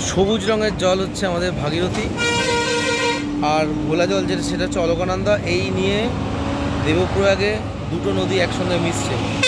সবুজ রঙের জল হচ্ছে আমাদের ভাগীরথী, আর ঘোলা জল যেটা সেটা হচ্ছে অলকানন্দা। এই নিয়ে দেবপ্রয়াগে দুটো নদী একসঙ্গে মিশছে।